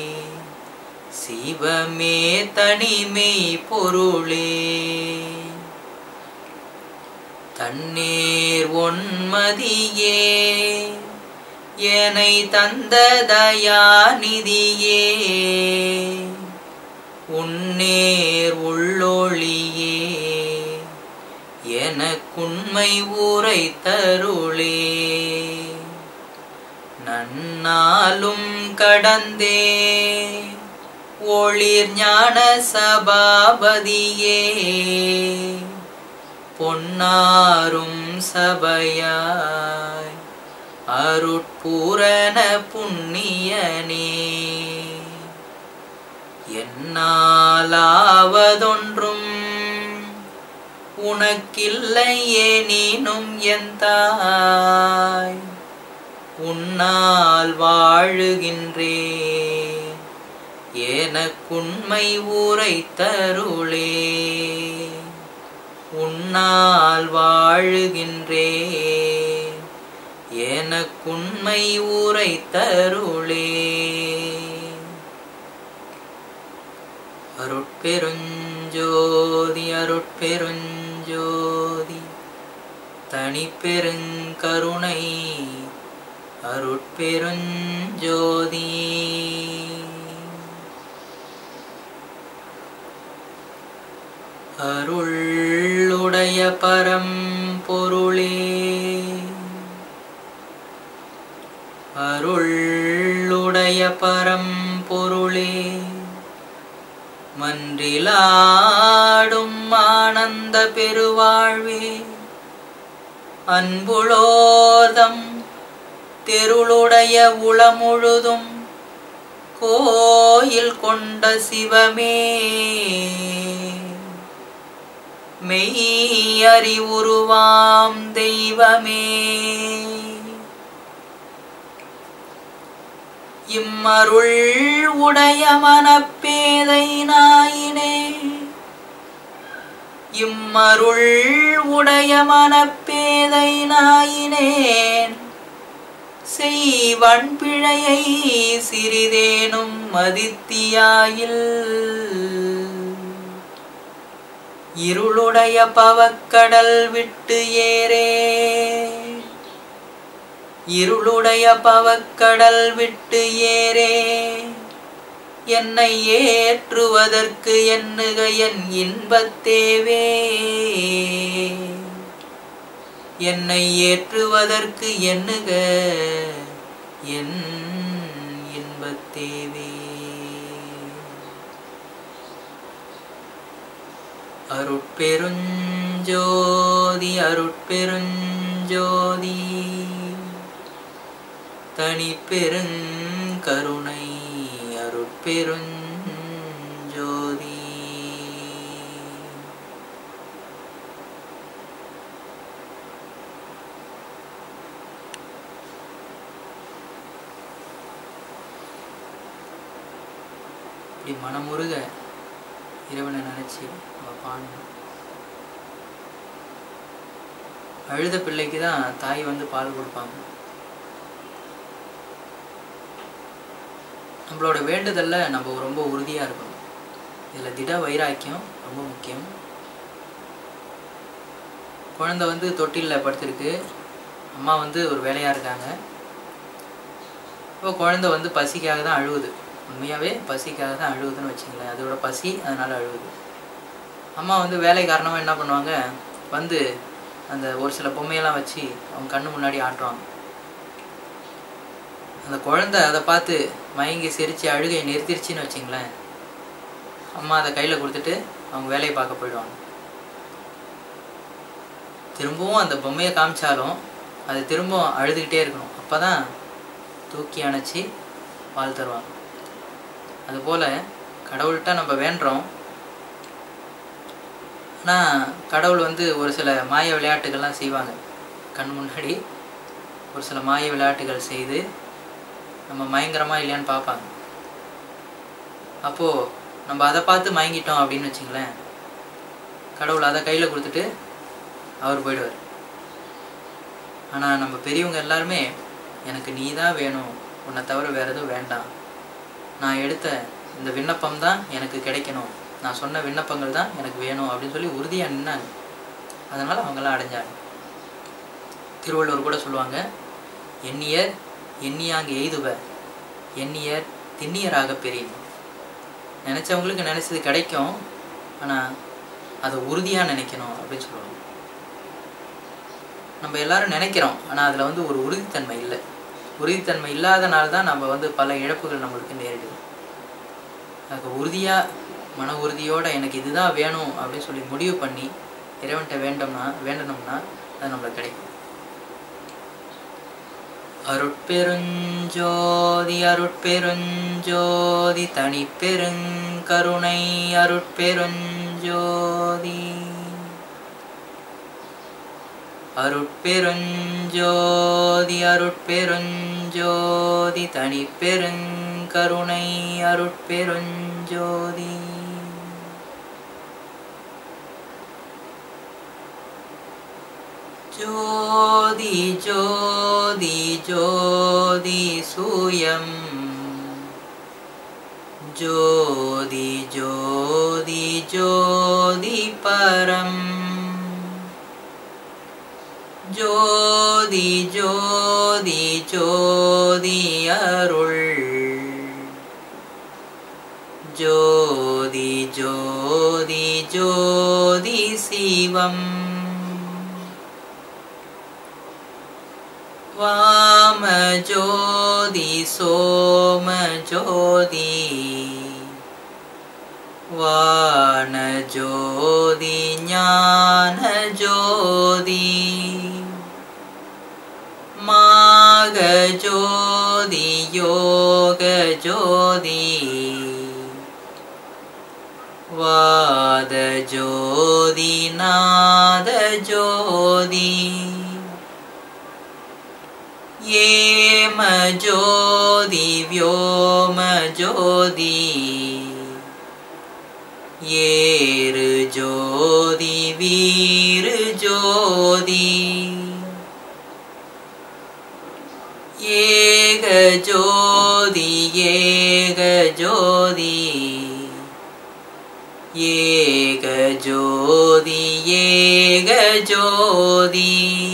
S1: சிவமே தனிமை பொருளே தன்னேர் ஒன்மதியே என்னை தந்த தயாநிதியே உன்னேர் உள்ளொளியே எனக்குண்மை உரைத்தருளே நன்னாலும் கடந்தே ஒளிர் ஞான சபாபதியே பொன்னாரும் சபையாய் அருட்பூரண புண்ணியனே என்னாலாவதொன்றும் உனக்கில்லையே நீனும் எந்தாய் உன்னால் வாழுகின்றேன் எனக்குண்மை உரைத்தருளே உன்னால் வாழுகின்றேன் எனக்குண்மை உரைத்தருளே அருட்பெருஞ்சோதி அருட்பெருஞ்சோதி தனிப்பெருங்கருணை அருட்பெருஞ்சோதி. அருளுடைய பரம்பொருளே, அருளுடைய பரம்பொருளே, மன்றிலாடும் ஆனந்த பெருவாழ்வே, அன்புளோதம் தெருளுடைய உளமுழுதும் கோயில் கொண்ட சிவமே, மெய்யறிவுருவாம் தெய்வமே, இம்மருள் உடைய மனப்பேதை நாயினே, இம்மருள் உடைய மனப்பேதை நாயினேன், செய்வன் பிழையை சிறிதேனும் மதித்தியாயில், இருளுடைய பவக்கடல் விட்டு ஏறே, இருளுடைய பவக்கடல் விட்டு ஏறே, என்னை ஏற்றுவதற்கு எண்ணுக என் இன்பத்தேவே, என்னை ஏற்றுவதற்கு எண்ணுக என் இன்பத்தேவே. அருட்பெருஞ்சோதி அருட்பெருஞ்சோதி தனிப்பெருங்கருணை அருட்பெருஞ்சோதி. இப்படி மனமுருக இறைவனை நினைச்சு நம்ம பாடணும். அழுத பிள்ளைக்கு தான் தாய் வந்து பால் கொடுப்பாங்க. நம்மளோட வேண்டுதல்ல நம்ம ரொம்ப உறுதியாக இருக்கணும். இதில் திட வைராக்கியம் ரொம்ப முக்கியம். குழந்தை வந்து தொட்டிலில் படுத்திருக்கு, அம்மா வந்து ஒரு வேலையாக இருக்காங்க. இப்போ குழந்தை வந்து பசிக்காக தான் அழுவுது. உண்மையாகவே பசிக்காக தான் அழுகுதுன்னு வச்சுங்களேன். அதோட பசி அதனால் அழுகுது. அம்மா வந்து வேலை காரணமாக என்ன பண்ணுவாங்க, வந்து அந்த ஒரு சில பொம்மையெல்லாம் வச்சு அவங்க கண்ணு முன்னாடி ஆட்டுவாங்க. அந்த குழந்தை அதை பார்த்து மயங்கி சிரித்து அழுகையை நிறுத்திருச்சின்னு வச்சுங்களேன், அம்மா அதை கையில் கொடுத்துட்டு அவங்க வேலையை பார்க்க போயிடுவாங்க. திரும்பவும் அந்த பொம்மையை காமிச்சாலும் அது திரும்பவும் அழுதுகிட்டே இருக்கணும். அப்போ தான் தூக்கி அணைச்சி பால் தருவாங்க. அதுபோல் கடவுள்கிட்ட நம்ம வேண்டுறோம். ஆனால் கடவுள் வந்து ஒரு சில மாய விளையாட்டுகள்லாம் செய்வாங்க. கண் முன்னாடி ஒரு சில மாய விளையாட்டுகள் செய்து நம்ம மயங்கரமாக இல்லையான்னு பார்ப்பாங்க. அப்போது நம்ம அதை பார்த்து மயங்கிட்டோம் அப்படின்னு வச்சுங்களேன், கடவுள் அதை கையில் கொடுத்துட்டு அவர் போயிடுவார். ஆனால் நம்ம பெரியவங்க எல்லாருமே எனக்கு நீ தான் வேணும், உன்னை தவிர வேறு எதுவும் வேண்டாம், நான் எடுத்த இந்த விண்ணப்பம் தான் எனக்கு கிடைக்கணும், நான் சொன்ன விண்ணப்பங்கள் தான் எனக்கு வேணும் அப்படின்னு சொல்லி உறுதியாக நின்னாங்க. அதனால் அவங்களாம் அடைஞ்சாங்க. திருவள்ளுவர் கூட சொல்லுவாங்க, எண்ணியர் எண்ணியாங்க எய்துவ எண்ணியர் திண்ணியராக பெரிய. நினச்சவங்களுக்கு நினச்சது கிடைக்கும், ஆனால் அதை உறுதியாக நினைக்கணும் அப்படின்னு சொல்லுவாங்க. நம்ம எல்லாரும் நினைக்கிறோம், ஆனால் அதில் வந்து ஒரு உறுதித்தன்மை இல்லை. உறுதித்தன்மை இல்லாதனால தான் நம்ம வந்து பல இழப்புகள் நம்மளுக்கு நேரிடுது. அதுக்கு உறுதியாக மன உறுதியோடு எனக்கு இதுதான் வேணும் அப்படின்னு சொல்லி முடிவு பண்ணி இறைவன்கிட்ட வேண்டோம்னா வேண்டணும்னா அது நம்மளுக்கு கிடைக்கும். அருட்பெருஞ்சோதி அருட்பெருஞ்சோதி தனிப்பெருங்கருணை அருட்பெருஞ்சோதி. அருட்பெருஞ்சோதி அருட்பெருஞ்சோதி தனிப்பெருங்கருணை அருட்பெருஞ்சோதி. ஜோதி ஜோதி ஜோதி சூயம் ஜோதி ஜோதி ஜோதி பரம் ஜோதி ஜோதி ஜோதி அருள் ஜோதி ஜோதி ஜோதி சிவம் வாம ஜோதி சோம ஜோதி வான ஜோதி ஞான ஜோதி மாக ஜோதி யோக ஜோதி வாத ஜோதி நாத ஜோதி ஏம ஜோதி வியோம ஜோதி ஏரு ஜோதி வீரு ஜோதி ஏக ஜோதி ஏக ஜோதி ஏக ஜோதி ஏக ஜோதி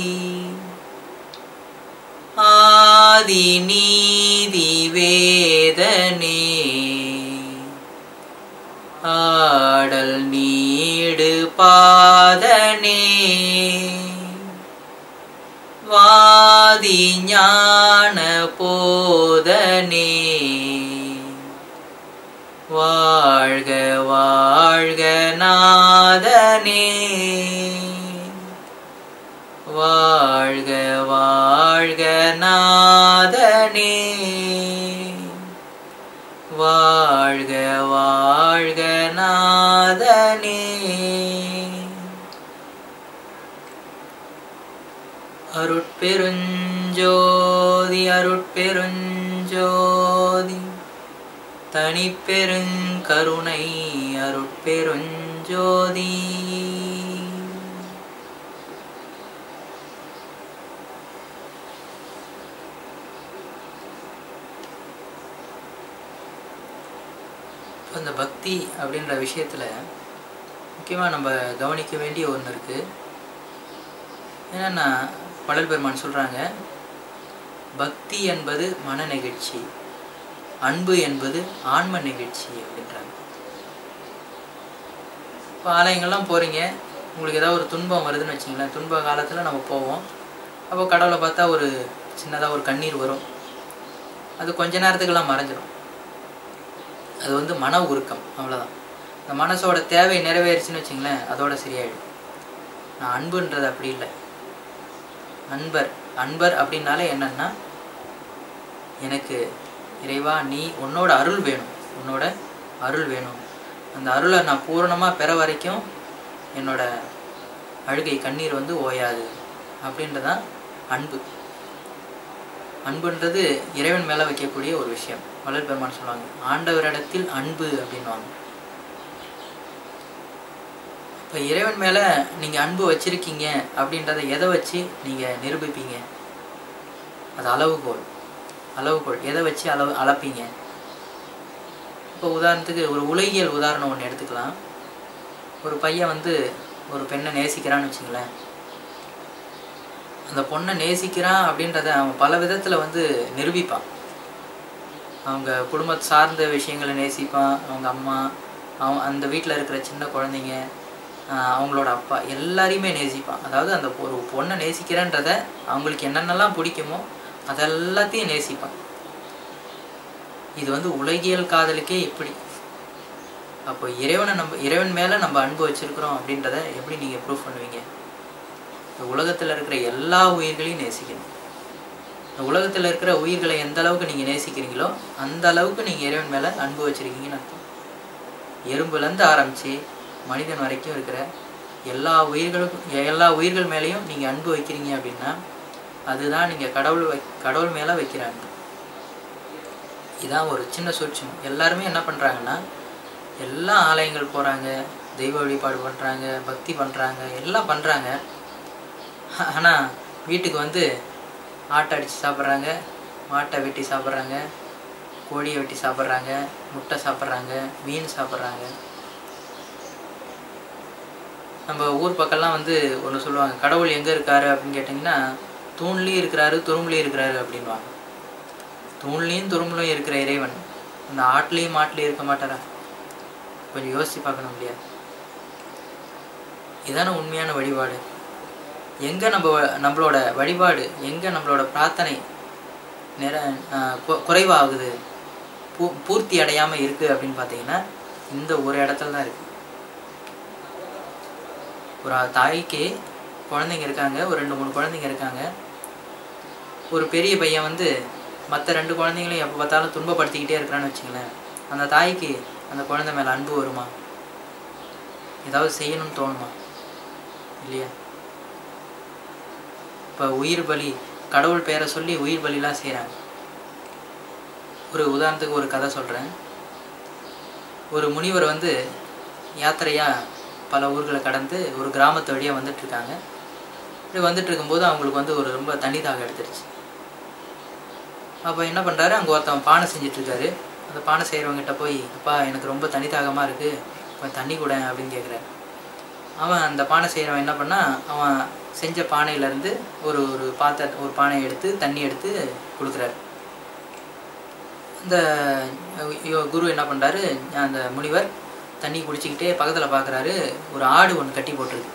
S1: ஆதி நீதி வேதனே ஆடல் நீடு பாதனே வாதி ஞான போதனே வாழ்க வாழ்க நாதனே வாழ்க வாழ்க நாதனே வாழ்க வாழ்க நாதனே அருட்பெருஞ்சோதி அருட்பெருஞ்சோதி தனிப்பெருங்கருணை அருட்பெருஞ்சோதி அந்த பக்தி அப்படின்ற விஷயத்தில் முக்கியமாக நம்ம கவனிக்க வேண்டிய ஒன்று இருக்குது. என்னென்னா வள்ளல் பெருமான் சொல்கிறாங்க, பக்தி என்பது மன நிகழ்ச்சி, அன்பு என்பது ஆன்ம நிகழ்ச்சி அப்படின்றாங்க. இப்போ ஆலயங்கள்லாம் போகிறீங்க, உங்களுக்கு ஏதாவது ஒரு துன்பம் வருதுன்னு வச்சிங்களேன், துன்ப காலத்தில் நம்ம போவோம். அப்போ கடவுளை பார்த்தா ஒரு சின்னதாக ஒரு கண்ணீர் வரும், அது கொஞ்ச நேரத்துக்கெல்லாம் மறைஞ்சிடும். அது வந்து மன உருக்கம், அவ்வளோதான். இந்த மனசோட தேவை நிறைவேறிச்சுன்னு வச்சிங்களேன், அதோட சரியாயிடும். நான் அன்புன்றது அப்படி இல்லை. அன்பர் அன்பர் அப்படின்னாலே என்னன்னா, எனக்கு இறைவா நீ உன்னோட அருள் வேணும், உன்னோட அருள் வேணும். அந்த அருளை நான் பூரணமாக பெற வரைக்கும் என்னோட அழுகை கண்ணீர் வந்து ஓயாது அப்படின்றதான் அன்பு. அன்புன்றது இறைவன் மேலே வைக்கக்கூடிய ஒரு விஷயம். வள்ளல் பெருமான் சொல்லுவாங்க, ஆண்டவரிடத்தில் அன்பு அப்படின்வாங்க. இப்போ இறைவன் மேலே நீங்கள் அன்பு வச்சுருக்கீங்க அப்படின்றத எதை வச்சு நீங்கள் நிரூபிப்பீங்க? அது அளவுகோல். அளவுகோல் எதை வச்சு அளவு அளப்பீங்க? இப்போ உதாரணத்துக்கு ஒரு உலகியல் உதாரணம் ஒன்று எடுத்துக்கலாம். ஒரு பையன் வந்து ஒரு பெண்ணை நேசிக்கிறான்னு வச்சுங்களேன். அந்த பொண்ணை நேசிக்கிறான் அப்படின்றத அவன் பல விதத்தில் வந்து நிரூபிப்பான். அவங்க குடும்பத்தை சார்ந்த விஷயங்களை நேசிப்பான், அவங்க அம்மா, அவன் அந்த வீட்டில் இருக்கிற சின்ன குழந்தைங்க, அவங்களோட அப்பா, எல்லாரையுமே நேசிப்பான். அதாவது அந்த ஒரு பொண்ணை நேசிக்கிறேன்றத அவங்களுக்கு என்னென்னலாம் பிடிக்குமோ அதெல்லாத்தையும் நேசிப்பான். இது வந்து உலகியல் காதலுக்கே இப்படி. அப்போ இறைவனை நம்ம இறைவன் மேலே நம்ம அன்பு வச்சுருக்குறோம் அப்படின்றத எப்படி நீங்கள் ப்ரூவ் பண்ணுவீங்க? இந்த உலகத்தில் இருக்கிற எல்லா உயிர்களையும் நேசிக்கணும். இந்த உலகத்தில் இருக்கிற உயிர்களை எந்த அளவுக்கு நீங்கள் நேசிக்கிறீங்களோ அந்த அளவுக்கு நீங்கள் இறைவன் மேலே அன்பு வச்சுருக்கீங்கன்னு அர்த்தம். எறும்புலேருந்து ஆரம்பித்து மனிதன் வரைக்கும் இருக்கிற எல்லா உயிர்களுக்கும் எல்லா உயிர்கள் மேலேயும் நீங்கள் அன்பு வைக்கிறீங்க அப்படின்னா அதுதான் நீங்கள் கடவுள் வை கடவுள் மேலே வைக்கிற அன்பு. இதான் ஒரு சின்ன சூட்சம். எல்லாருமே என்ன பண்ணுறாங்கன்னா, எல்லா ஆலயங்கள் போகிறாங்க, தெய்வ வழிபாடு பண்ணுறாங்க, பக்தி பண்ணுறாங்க, எல்லாம் பண்ணுறாங்க. ஆனால் வீட்டுக்கு வந்து ஆட்டை அடித்து சாப்பிட்றாங்க, மாட்டை வெட்டி சாப்பிட்றாங்க, கோழியை வெட்டி சாப்பிட்றாங்க, முட்டை சாப்பிட்றாங்க, மீன் சாப்பிட்றாங்க. நம்ம ஊர் பக்கம்லாம் வந்து ஒன்று சொல்லுவாங்க, கடவுள் எங்கே இருக்காரு அப்படின்னு கேட்டிங்கன்னா தூண்லேயும் இருக்கிறாரு துரும்புலேயும் இருக்கிறாரு அப்படின்வாங்க. தூண்லேயும் துரும்புலையும் இருக்கிற இறைவன் அந்த ஆட்லேயும் மாட்டிலையும் இருக்க மாட்டாரா? கொஞ்சம் யோசித்து பார்க்கணும் இல்லையா? இதான உண்மையான வழிபாடு. எங்கே நம்ம நம்மளோட வழிபாடு, எங்கே நம்மளோட பிரார்த்தனை நிற குறைவாகுது, பூ பூர்த்தி அடையாமல் இருக்குது அப்படின்னு பார்த்தீங்கன்னா இந்த ஒரு இடத்துல தான் இருக்குது. ஒரு தாய்க்கு குழந்தைங்க இருக்காங்க, ஒரு ரெண்டு மூணு குழந்தைங்க இருக்காங்க. ஒரு பெரிய பையன் வந்து மற்ற ரெண்டு குழந்தைங்களையும் எப்போ பார்த்தாலும் துன்பப்படுத்திக்கிட்டே இருக்கிறான்னு வச்சுங்களேன். அந்த தாய்க்கு அந்த குழந்தை மேலே அன்பு வருமா? ஏதாவது செய்யணும்னு தோணுமா? இல்லையா? இப்போ உயிர் பலி, கடவுள் பேரை சொல்லி உயிர் பலிலாம் செய்கிறாங்க. ஒரு உதாரணத்துக்கு ஒரு கதை சொல்கிறேன். ஒரு முனிவர் வந்து யாத்திரையாக பல ஊர்களை கடந்து ஒரு கிராமத்து வழியாக வந்துட்டுருக்காங்க. இப்படி வந்துட்டு இருக்கும்போது அவங்களுக்கு வந்து ஒரு ரொம்ப தண்ணி தாக எடுத்துருச்சு. அப்போ என்ன பண்ணுறாரு, அங்கே ஒருத்தவன் பானை செஞ்சிட்ருக்காரு. அந்த பானை செய்கிறவங்ககிட்ட போய், அப்பா எனக்கு ரொம்ப தண்ணி தாகமாக இருக்குது, கொஞ்சம் தண்ணி கூட அப்படின்னு கேட்குறாரு. அவன் அந்த பானை செய்கிறவன் என்ன பண்ணால், அவன் செஞ்ச பானையிலேருந்து ஒரு ஒரு பாத்திர ஒரு பானையை எடுத்து தண்ணி எடுத்து கொடுக்குறாரு. அந்த குரு என்ன பண்ணுறாரு, அந்த முனிவர் தண்ணி குடிச்சிக்கிட்டே பக்கத்தில் பார்க்குறாரு, ஒரு ஆடு ஒன்று கட்டி போட்டிருக்கு.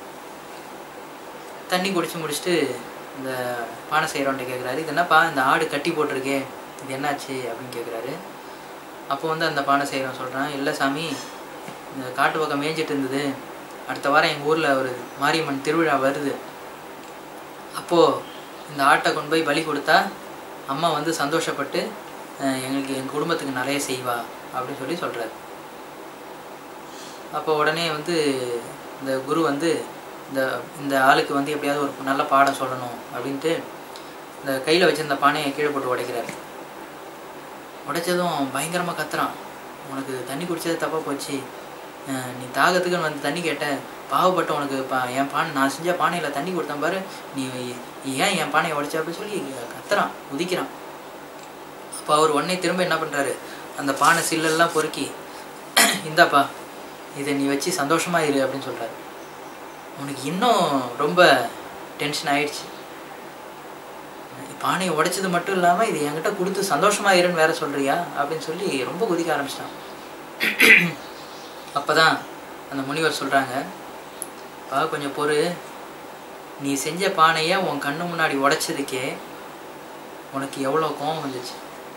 S1: தண்ணி குடிச்சு முடிச்சுட்டு இந்த பானை செய்கிறவன்ட்ட கேட்குறாரு, இது என்னப்பா இந்த ஆடு கட்டி போட்டிருக்கே, இது என்னாச்சு அப்படின்னு கேட்குறாரு. அப்போ வந்து அந்த பானை செய்கிறவன் சொல்கிறான், இல்லை சாமி, இந்த காட்டு பக்கம் மேய்ஞ்சிட்டு இருந்தது, அடுத்த வாரம் எங்கள் ஊரில் ஒரு மாரியம்மன் திருவிழா வருது, அப்போது இந்த ஆட்டை கொண்டு போய் பலி கொடுத்தா அம்மா வந்து சந்தோஷப்பட்டு எங்களுக்கு எங்கள் குடும்பத்துக்கு நிறைய செய்வா அப்படின்னு சொல்லி சொல்கிறார். அப்போ உடனே வந்து இந்த குரு வந்து இந்த இந்த ஆளுக்கு வந்து எப்படியாவது ஒரு நல்ல பாடம் சொல்லணும் அப்படின்ட்டு இந்த கையில் வச்சுருந்த பானையை கீழே போட்டு உடைக்கிறார். உடைச்சதும் பயங்கரமாக கத்துறான், உனக்கு தண்ணி குடித்தது தப்பாக போச்சு, நீ தாகத்துக்குன்னு வந்து தண்ணி கேட்ட, பாவப்பட்ட உனக்கு பா என் பானை நான் செஞ்ச பானையில் தண்ணி கொடுத்தேன் பாரு, நீ ஏன் என் பானையை உடைச்ச அப்படின்னு சொல்லி கத்துறான், உதிக்கிறான். அப்போ அவர் உடனே திரும்ப என்ன பண்ணுறாரு, அந்த பானை சில்லெல்லாம் பொறுக்கி, இந்தாப்பா இதை நீ வச்சு சந்தோஷமாக இரு அப்படின்னு சொல்கிறாரு. உனக்கு இன்னும் ரொம்ப டென்ஷன் ஆயிடுச்சு, பானையை உடைச்சது மட்டும் இல்லாமல் இது என்கிட்ட கொடுத்து சந்தோஷமாக இருன்னு வேற சொல்கிறியா அப்படின்னு சொல்லி ரொம்ப குதிக்க ஆரம்பிச்சிட்டான். அப்போ தான் அந்த முனிவர் சொல்கிறாங்க, பா கொஞ்சம் பொறு, நீ செஞ்ச பானையை உன் கண்ணு முன்னாடி உடைச்சதுக்கே உனக்கு எவ்வளோ கோபம் வந்துச்சு.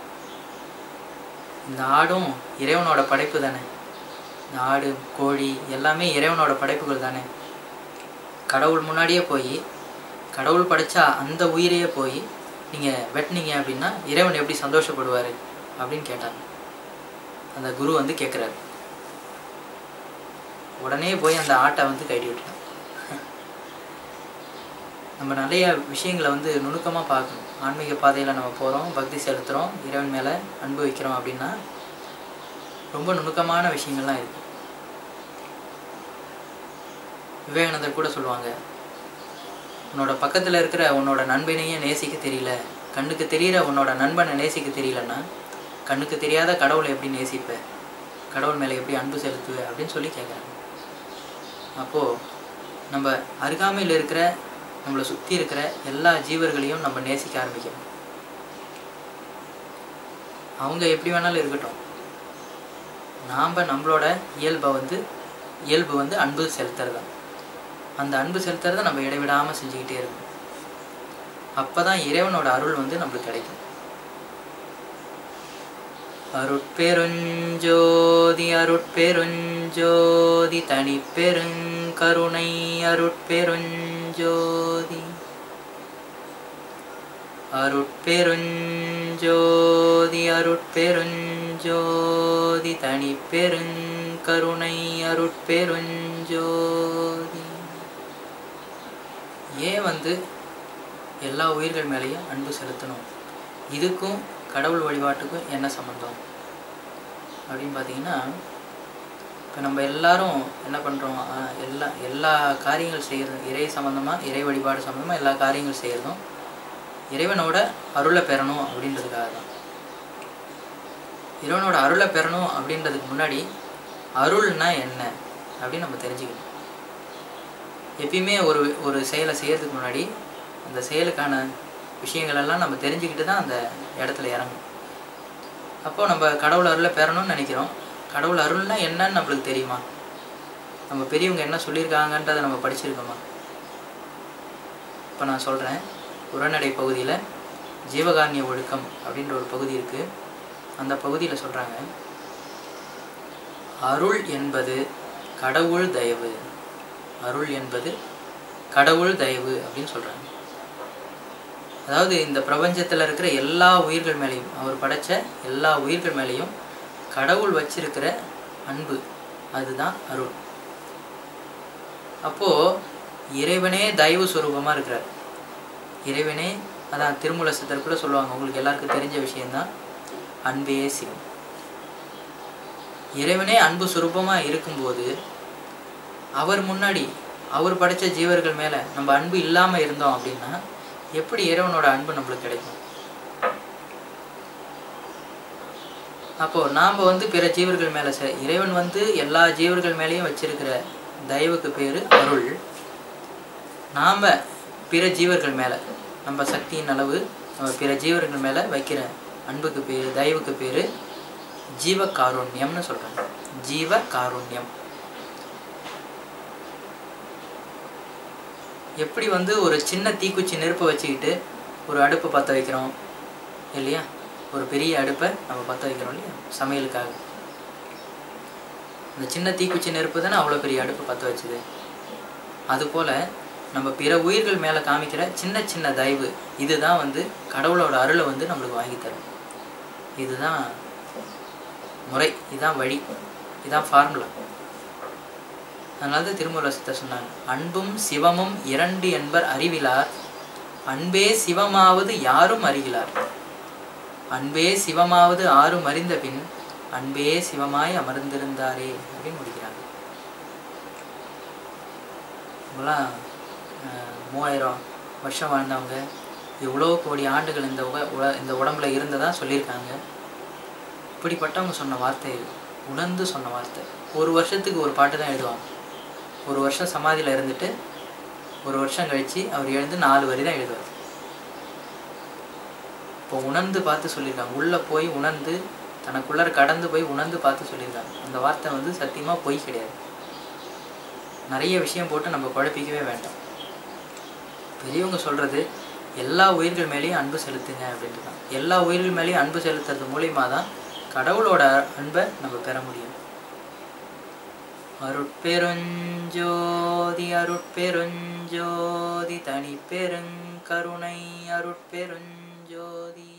S1: இந்த ஆடும் இறைவனோட படைப்பு தானே, இந்த ஆடு கோழி எல்லாமே இறைவனோட படைப்புகள் தானே. கடவுள் முன்னாடியே போய் கடவுள் படைச்சா அந்த உயிரையே போய் நீங்கள் வெட்டினீங்க அப்படின்னா இறைவன் எப்படி சந்தோஷப்படுவார் அப்படின்னு கேட்டாங்க. அந்த குரு வந்து கேட்குறாரு. உடனே போய் அந்த ஆட்டை வந்து கைட்டி விட்டுட்டான். நம்ம நிறைய விஷயங்களை வந்து நுணுக்கமாக பார்க்கணும். ஆன்மீக பாதையில் நம்ம போகிறோம், பக்தி செலுத்துகிறோம், இறைவன் மேலே அன்பு வைக்கிறோம் அப்படின்னா ரொம்ப நுணுக்கமான விஷயங்கள்லாம் இருக்குது. விவேகானந்தர் கூட சொல்லுவாங்க, உன்னோட பக்கத்தில் இருக்கிற உன்னோட நண்பனையே நேசிக்க தெரியல, கண்ணுக்கு தெரிகிற உன்னோட நண்பனை நேசிக்க தெரியலன்னா கண்ணுக்கு தெரியாத கடவுளை எப்படி நேசிப்ப, கடவுள் மேலே எப்படி அன்பு செலுத்துவ அப்படின்னு சொல்லி கேட்குறாங்க. அப்போது நம்ம அருகாமையில் இருக்கிற நம்மளை சுற்றி இருக்கிற எல்லா ஜீவர்களையும் நம்ம நேசிக்க ஆரம்பிக்கணும். அவங்க எப்படி வேணாலும் இருக்கட்டும், நாம் நம்மளோட இயல்பை வந்து இயல்பு வந்து அன்பு செலுத்துறது தான். அந்த அன்பு செலுத்துறதை நம்ம இடைவிடாமல் செஞ்சுக்கிட்டே இருக்கணும். அப்போ தான் இறைவனோட அருள் வந்து நம்மளுக்கு கிடைக்கும். அருட்பெருஞ்சோதி அருட்பெருஞ்சோதி தனி பெருங்கருணை அருட்பெருஞ்சோதி அருட்பெருஞ்சோதி அருட்பெருஞ்சோதி தனி பெருங்கருணை அருட்பெருஞ்சோதி. ஏன் வந்து எல்லா உயிர்கள் மேலேயும் அன்பு செலுத்தணும், இதுக்கும் கடவுள் வழிபாட்டுக்கும் என்ன சம்மந்தம் அப்படின்னு பார்த்தீங்கன்னா, இப்போ நம்ம எல்லாரும் என்ன பண்ணுறோம், எல்லா எல்லா காரியங்கள் செய்கிறதும் இறை சம்மந்தமாக, இறை வழிபாடு சம்மந்தமாக எல்லா காரியங்கள் செய்கிறதும் இறைவனோட அருளை பெறணும் அப்படின்றதுக்காக தான். இறைவனோட அருளை பெறணும் அப்படின்றதுக்கு முன்னாடி அருள்னா என்ன அப்படின்னு நம்ம தெரிஞ்சுக்கணும். எப்பயுமே ஒரு ஒரு செயலை செய்யறதுக்கு முன்னாடி அந்த செயலுக்கான விஷயங்கள் எல்லாம் நம்ம தெரிஞ்சுக்கிட்டு தான் அந்த இடத்துல இறங்கணும். அப்போது நம்ம கடவுள் அருளை பெறணும்னு நினைக்கிறோம். கடவுள் அருள்னா என்னன்னு நம்மளுக்கு தெரியுமா? நம்ம பெரியவங்க என்ன சொல்லியிருக்காங்கன்றதை நம்ம படிச்சிருக்கோமா? இப்போ நான் சொல்கிறேன். உரைநடை பகுதியில் ஜீவகாருண்ய ஒழுக்கம் அப்படின்ற ஒரு பகுதி இருக்குது. அந்த பகுதியில் சொல்கிறாங்க, அருள் என்பது கடவுள் தயவு. அருள் என்பது கடவுள் தயவு அப்படின்னு சொல்கிறாங்க. அதாவது இந்த பிரபஞ்சத்தில் இருக்கிற எல்லா உயிர்கள் மேலேயும், அவர் படைத்த எல்லா உயிர்கள் மேலேயும் கடவுள் வச்சிருக்கிற அன்பு, அதுதான் அருள். அப்போது இறைவனே தயவு சுரூபமாக இருக்கிறார். இறைவனே, அதான் திருமூல சித்தர் கூட சொல்லுவாங்க, உங்களுக்கு எல்லாருக்கும் தெரிஞ்ச விஷயந்தான், அன்பே சிவம். இறைவனே அன்பு சுரூபமாக இருக்கும்போது அவர் முன்னாடி அவர் படைத்த ஜீவர்கள் மேலே நம்ம அன்பு இல்லாமல் இருந்தோம் அப்படின்னா எப்படி இறைவனோட அன்பு நம்மளுக்கு கிடைக்கும்? அப்போது நாம் வந்து பிற ஜீவர்கள் மேலே ச இறைவன் வந்து எல்லா ஜீவர்கள் மேலேயும் வச்சிருக்கிற தயவுக்கு பேர் அருள். நாம் பிற ஜீவர்கள் மேலே நம்ம சக்தியின் அளவு நம்ம பிற ஜீவர்கள் மேலே வைக்கிற அன்புக்கு பேர், தயவுக்கு பேர் ஜீவ காருண்யம்னு சொல்கிறாங்க. ஜீவ காருண்யம். எப்படி வந்து ஒரு சின்ன தீக்குச்சி நெருப்பை வச்சுக்கிட்டு ஒரு அடுப்பை பற்ற வைக்கிறோம் இல்லையா? ஒரு பெரிய அடுப்பை நம்ம பற்ற வைக்கிறோம் இல்லையா சமையலுக்காக. அந்த சின்ன தீக்குச்சி நெருப்பு தானே அவ்வளோ பெரிய அடுப்பு பற்ற வச்சுது. அதுபோல் நம்ம பிற உயிர்கள் மேலே காமிக்கிற சின்ன சின்ன தயவு, இதுதான் வந்து கடவுளோட அருளை வந்து நம்மளுக்கு வாங்கி தரும். இதுதான் முறை, இதுதான் வழி, இதுதான் ஃபார்முலா. அதனால தான் திருமூல சித்தர் சொன்னாங்க, அன்பும் சிவமும் இரண்டு என்பர் அறிவிலார், அன்பே சிவமாவது யாரும் அறிகிறார். அன்பே சிவமாவது ஆறும் அறிந்த பின் அன்பே சிவமாய் அமர்ந்திருந்தாரே அப்படின்னு முடிக்கிறாங்க. இவங்களாம் மூவாயிரம் வருஷம் வாழ்ந்தவங்க, எவ்வளோ கோடி ஆண்டுகள் இந்த உல இந்த உடம்புல இருந்ததா சொல்லியிருக்காங்க. இப்படிப்பட்டவங்க சொன்ன வார்த்தை, உணர்ந்து சொன்ன வார்த்தை. ஒரு வருஷத்துக்கு ஒரு பாட்டு தான் எழுதுவாங்க. ஒரு வருஷம் சமாதியில் இருந்துட்டு ஒரு வருஷம் கழித்து அவர் எழுந்து நாலு வரி தான் எழுதுவார். இப்போ உணர்ந்து பார்த்து சொல்லியிருக்காங்க. உள்ளே போய் உணர்ந்து, தனக்குள்ளார கடந்து போய் உணர்ந்து பார்த்து சொல்லியிருக்காங்க. அந்த வார்த்தை வந்து சத்தியமாக பொய் கிடையாது. நிறைய விஷயம் போட்டு நம்ம குழப்பிக்கவே வேண்டாம். பெரியவங்க சொல்கிறது எல்லா உயிர்கள் மேலேயும் அன்பு செலுத்துங்க அப்படின்ட்டு தான். எல்லா உயிர்கள் மேலேயும் அன்பு செலுத்துறது மூலியமாக தான் கடவுளோட அன்பை நம்ம பெற முடியும். அருட்பெருஞ்சோதி அருட்பெருஞ்சோதி தனி பெருங்கருணை அருட்பெருஞ்சோதி.